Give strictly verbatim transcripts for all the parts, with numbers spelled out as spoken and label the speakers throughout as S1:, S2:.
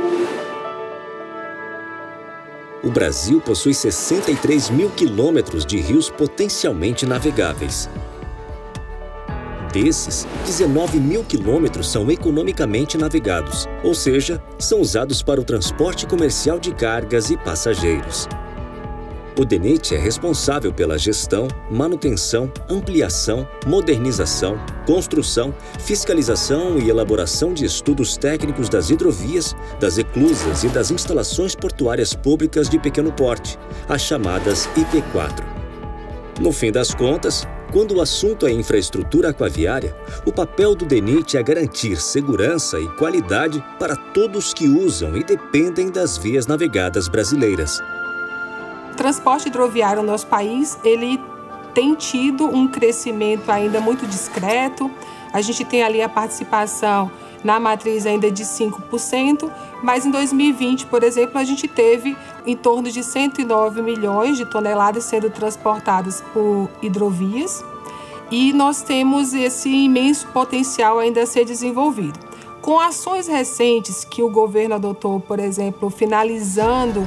S1: O Brasil possui sessenta e três mil quilômetros de rios potencialmente navegáveis. Desses, dezenove mil quilômetros são economicamente navegados, ou seja, são usados para o transporte comercial de cargas e passageiros. O DENIT é responsável pela gestão, manutenção, ampliação, modernização, construção, fiscalização e elaboração de estudos técnicos das hidrovias, das eclusas e das instalações portuárias públicas de pequeno porte, as chamadas I P quatro. No fim das contas, quando o assunto é infraestrutura aquaviária, o papel do DENIT é garantir segurança e qualidade para todos que usam e dependem das vias navegadas brasileiras.
S2: O transporte hidroviário no nosso país, ele tem tido um crescimento ainda muito discreto. A gente tem ali a participação na matriz ainda de cinco por cento, mas em dois mil e vinte, por exemplo, a gente teve em torno de cento e nove milhões de toneladas sendo transportadas por hidrovias e nós temos esse imenso potencial ainda a ser desenvolvido. Com ações recentes que o governo adotou, por exemplo, finalizando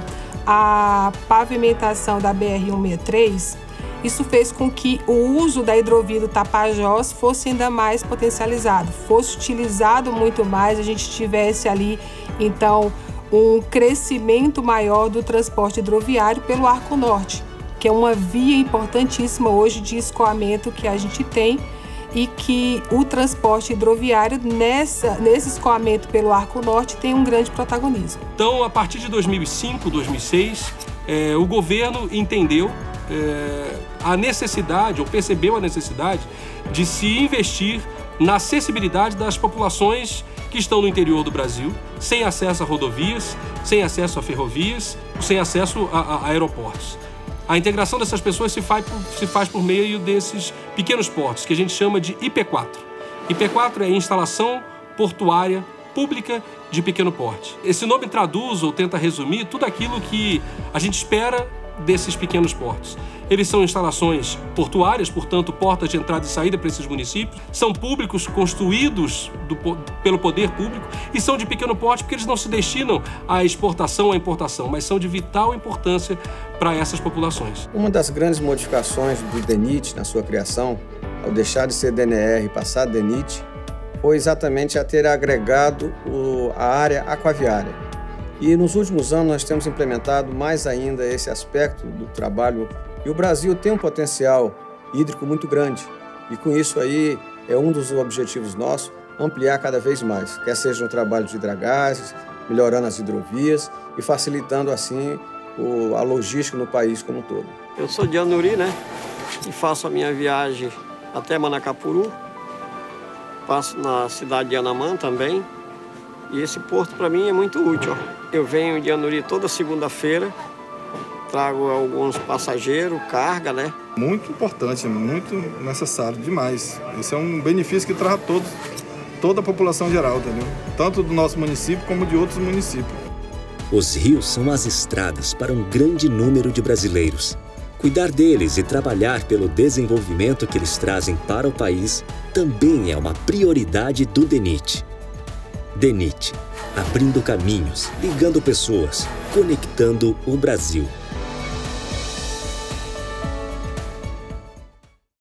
S2: a pavimentação da B R cento e sessenta e três, isso fez com que o uso da hidrovia do Tapajós fosse ainda mais potencializado, fosse utilizado muito mais, a gente tivesse ali, então, um crescimento maior do transporte hidroviário pelo Arco Norte, que é uma via importantíssima hoje de escoamento que a gente tem e que o transporte hidroviário nessa, nesse escoamento pelo Arco Norte tem um grande protagonismo.
S3: Então, a partir de dois mil e cinco, dois mil e seis, é, o governo entendeu é, a necessidade, ou percebeu a necessidade, de se investir na acessibilidade das populações que estão no interior do Brasil, sem acesso a rodovias, sem acesso a ferrovias, sem acesso a, a aeroportos. A integração dessas pessoas se faz, por, se faz por meio desses pequenos portos, que a gente chama de I P quatro. I P quatro é Instalação Portuária Pública de Pequeno Porte. Esse nome traduz ou tenta resumir tudo aquilo que a gente espera desses pequenos portos. Eles são instalações portuárias, portanto, portas de entrada e saída para esses municípios, são públicos, construídos do, pelo poder público e são de pequeno porte porque eles não se destinam à exportação ou à importação, mas são de vital importância para essas populações.
S4: Uma das grandes modificações do DENIT na sua criação, ao deixar de ser D N R e passar a DENIT, foi exatamente a ter agregado o, a área aquaviária. E nos últimos anos nós temos implementado mais ainda esse aspecto do trabalho. E o Brasil tem um potencial hídrico muito grande. E com isso aí é um dos objetivos nossos, ampliar cada vez mais. Quer seja no trabalho de hidrogases, melhorando as hidrovias e facilitando assim o, a logística no país como um todo.
S5: Eu sou de Anuri, né? E faço a minha viagem até Manacapuru. Passo na cidade de Anamã também. E esse porto para mim é muito útil. Eu venho de Anuri toda segunda-feira, trago alguns passageiros, carga, né?
S6: Muito importante, muito necessário demais. Esse é um benefício que traz a todos, toda a população geral, entendeu? Tanto do nosso município como de outros municípios.
S1: Os rios são as estradas para um grande número de brasileiros. Cuidar deles e trabalhar pelo desenvolvimento que eles trazem para o país também é uma prioridade do DENIT. DENIT, abrindo caminhos, ligando pessoas, conectando o Brasil.